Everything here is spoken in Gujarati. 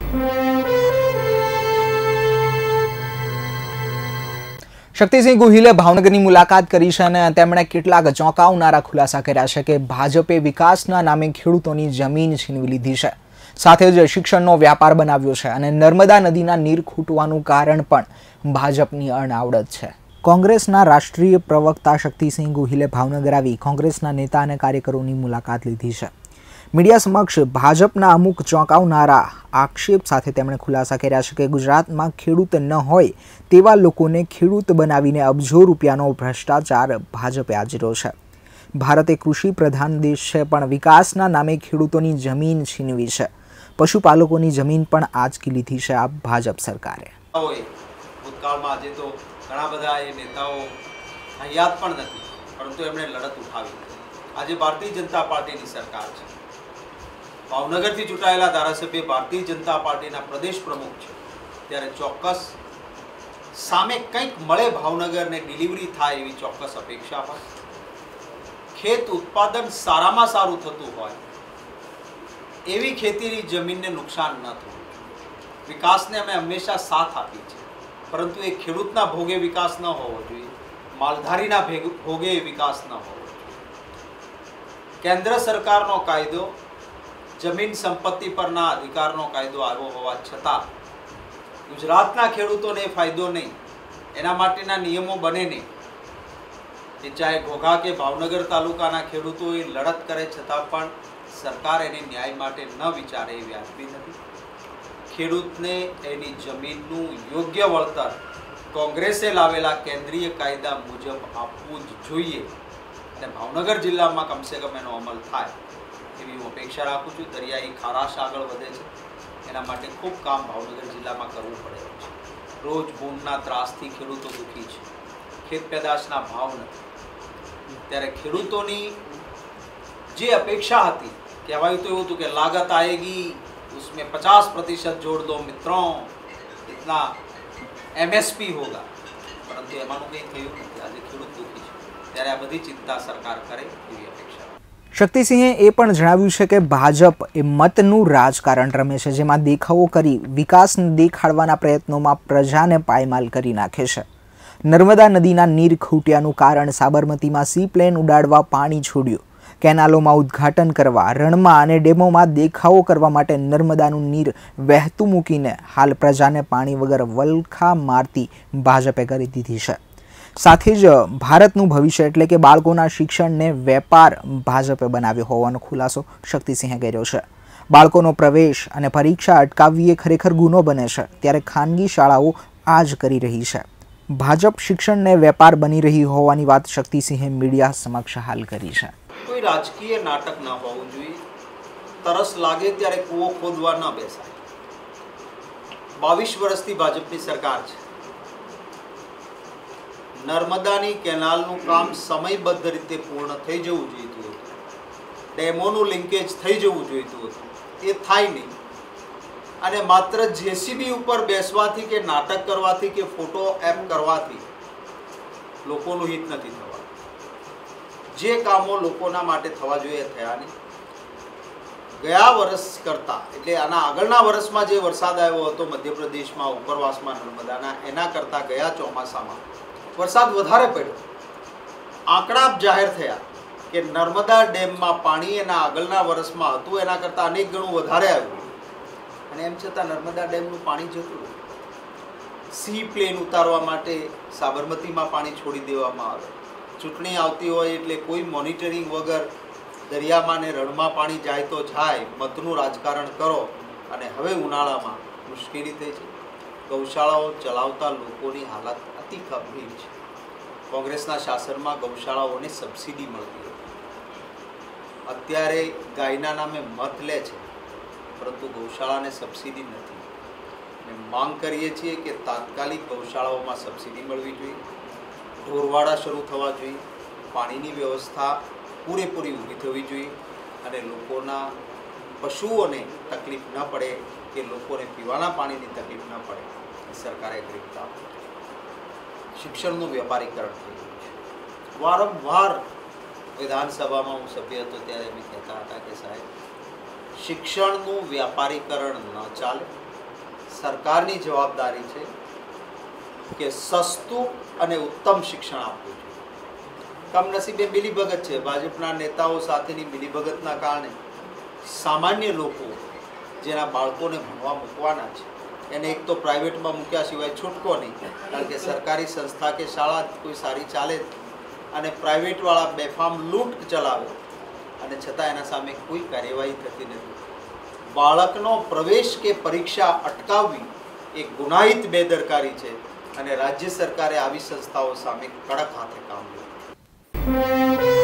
શક્તિસિંહ ગોહિલે ભાવનગરની મુલાકાત કરી છે અને તેમણે કેટલાક ચોંકાવનારા ખુલાસા કર્યા છે કે ભાજપે વિકાસના નામે ખેડૂતોની જમીન છીનવી લીધી છે, સાથે જ શિક્ષણનો વ્યાપાર બનાવ્યો છે અને નર્મદા નદીના નીર ખૂટવાનું કારણ પણ ભાજપની અણઆવડત છે। કોંગ્રેસના રાષ્ટ્રીય પ્રવક્તા શક્તિસિંહ ગોહિલે ભાવનગર આવી કોંગ્રેસના નેતા અને કાર્યકરોની મુલાકાત લીધી છે। મીડિયા સમક્ષ ભાજપના અમુક ચોંકાવનારા આક્ષેપ સાથે તેમણે ખુલાસા કર્યા છે કે ગુજરાતમાં ખેડૂત ન હોય તેવા લોકોને ખેડૂત બનાવીને અબજો રૂપિયાનો ભ્રષ્ટાચાર ભાજપે આચર્યો છે। ભારત એક કૃષિ પ્રધાન દેશ છે, પણ વિકાસના નામે ખેડૂતોની જમીન છીનવી છે, પશુપાલકોની જમીન પણ આંચકી લીધી છે આ ભાજપ સરકારે। ભૂતકાળમાં આજે તો ઘણા બધા એ નેતાઓ હયાત પણ નથી, પરંતુ એમણે લડત ઉઠાવી। આજે ભારતીય જનતા પાર્ટીની સરકાર છે, ભાવનગરથી ચૂંટાયેલા ધારાસભ્ય ભારતીય જનતા પાર્ટીના પ્રદેશ પ્રમુખ છે, ત્યારે ચોક્કસ સામે કંઈક મળે ભાવનગરને ડિલિવરી થાય એવી ચોક્કસ અપેક્ષા હોય। ખેત ઉત્પાદન સારામાં સારું થતું હોય એવી ખેતીની જમીનને નુકસાન ન થવું। વિકાસને અમે હંમેશા સાથ આપી છે, પરંતુ એ ખેડૂતના ભોગે વિકાસ ન હોવો જોઈએ, માલધારીના ભોગે વિકાસ ન હોવો જોઈએ। કેન્દ્ર સરકારનો કાયદો જમીન સંપત્તિ પરના અધિકારનો કાયદો આવ્યો હોવા છતાં ગુજરાતના ખેડૂતોને ફાયદો નહીં, એના માટેના નિયમો બને નહીં। એ ચાહે ઘોઘા કે ભાવનગર તાલુકાના ખેડૂતોએ લડત કરે છતાં પણ સરકાર એને ન્યાય માટે ન વિચારે એ વ્યાજબી નથી। ખેડૂતને એની જમીનનું યોગ્ય વળતર કોંગ્રેસે લાવેલા કેન્દ્રીય કાયદા મુજબ આપવું જ જોઈએ અને ભાવનગર જિલ્લામાં કમસે કમ એનો અમલ થાય એવી હું અપેક્ષા રાખું છું। દરિયાઈ ખારાશ આગળ વધે છે, એના માટે ખૂબ કામ ભાવનગર જિલ્લામાં કરવું પડે છે। રોજ ભૂમના ત્રાસથી ખેડૂતો દુઃખી છે, ખેત પેદાશના ભાવ નથી, ત્યારે ખેડૂતોની જે અપેક્ષા હતી, કહેવાયું તો એવું હતું કે લાગત આएगी उसमें 50% जोड़ दो मित्रों, इतना MSP होगा, પરંતુ એમાંનું કંઈ થયું નથી। આજે ખેડૂત દુઃખી છે, ત્યારે આ બધી ચિંતા સરકાર કરે એવી અપેક્ષા। શક્તિસિંહે એ પણ જણાવ્યું છે કે ભાજપ એ મતનું રાજકારણ રમે છે, જેમાં દેખાવો કરી વિકાસને દેખાડવાના પ્રયત્નોમાં પ્રજાને પાયમાલ કરી નાખે છે। નર્મદા નદીના નીર ખૂટ્યાનું કારણ સાબરમતીમાં સી પ્લેન ઉડાડવા પાણી છોડ્યું, કેનાલોમાં ઉદ્ઘાટન કરવા, રણમાં અને ડેમોમાં દેખાવો કરવા માટે નર્મદાનું નીર વહેતું મૂકીને હાલ પ્રજાને પાણી વગર વલખા મારતી ભાજપે કરી દીધી છે। સાથે જ ભારતનું ભવિષ્ય એટલે કે બાળકોના શિક્ષણને વેપાર ભાજપે બનાવ્યો હોવાનો ખુલાસો શક્તિસિંહે કર્યો છે। બાળકોનો પ્રવેશ અને પરીક્ષા અટકાવવી એ ખરેખર ગુનો બને છે, ત્યારે ખાનગી શાળાઓ આ જ કરી રહી છે। ભાજપ શિક્ષણને વેપાર બની રહી હોવાની વાત શક્તિસિંહે મીડિયા સમક્ષ હાલ કરી છે। કોઈ રાજકીય નાટક ન હોવું જોઈએ, તરસ લાગે ત્યારે કૂવો ખોદવા ન બેસાય। 22 વર્ષથી ભાજપની સરકાર છે, નર્મદાની કેનાલનું કામ સમયબદ્ધ રીતે પૂર્ણ થઈ જવું જોઈતું હતું, ડેમોનું લિંકેજ થઈ જવું જોઈતું હતું, એ થાય નહીં અને માત્ર જેસીબી ઉપર બેસવાથી કે નાટક કરવાથી કે ફોટો એપ કરવાથી લોકોનું હિત નથી થવાનું। જે કામો લોકોના માટે થવા જોઈએ થયા નહીં। ગયા વર્ષ કરતાં એટલે આના આગળના વર્ષમાં જે વરસાદ આવ્યો હતો મધ્યપ્રદેશમાં ઉપરવાસમાં નર્મદાના, એના કરતાં ગયા ચોમાસામાં વરસાદ વધારે પડ્યો। આંકડા જાહેર થયા કે નર્મદા ડેમમાં પાણી એના આગળના વર્ષમાં હતું એના કરતાં અનેક ગણું વધારે આવ્યું અને એમ છતાં નર્મદા ડેમનું પાણી જતું રહ્યું। સી પ્લેન ઉતારવા માટે સાબરમતીમાં પાણી છોડી દેવામાં આવે, ચૂંટણી આવતી હોય એટલે કોઈ મોનિટરિંગ વગર દરિયામાં ને રણમાં પાણી જાય તો જાય, મતનું રાજકારણ કરો અને હવે ઉનાળામાં મુશ્કેલી થઈ છે। ગૌશાળાઓ ચલાવતા લોકોની હાલત અતિ ગંભીર છે। કોંગ્રેસના શાસનમાં ગૌશાળાઓને સબસિડી મળતી હતી, અત્યારે ગાયના નામે મત લે છે, પરંતુ ગૌશાળાને સબસિડી નથી। માંગ કરીએ છીએ કે તાત્કાલિક ગૌશાળાઓમાં સબસિડી મળવી જોઈએ, ઢોરવાડા શરૂ થવા જોઈએ, પાણીની વ્યવસ્થા પૂરેપૂરી ઊભી થવી જોઈએ અને લોકોના પશુઓને તકલીફ ન પડે કે લોકોને પીવાના પાણીની તકલીફ ન પડે એ સરકારે ગરીબતા। શિક્ષણનું વ્યાપારીકરણ થઈ ગયું છે। વારંવાર વિધાનસભામાં હું સભ્ય હતો ત્યારે અમે કહેતા હતા કે સાહેબ શિક્ષણનું વ્યાપારીકરણ ન ચાલે, સરકારની જવાબદારી છે કે સસ્તું અને ઉત્તમ શિક્ષણ આપવું જોઈએ. કમનસીબે મિલીભગત છે. ભાજપના નેતાઓ સાથેની મિલીભગતના કારણે સામાન્ય લોકો જેના બાળકોને ભણવા મૂકવાના છે એને એક તો પ્રાઇવેટમાં મૂક્યા સિવાય છૂટકો નહીં, કારણ કે સરકારી સંસ્થા કે શાળા કોઈ સારી ચાલે અને પ્રાઇવેટવાળા બેફામ લૂંટ ચલાવે અને છતાં એના સામે કોઈ કાર્યવાહી થતી નથી. બાળકનો પ્રવેશ કે પરીક્ષા અટકાવવી એ ગુનાહિત બેદરકારી છે અને રાજ્ય સરકારે આવી સંસ્થાઓ સામે કડક હાથે કામ લેવું.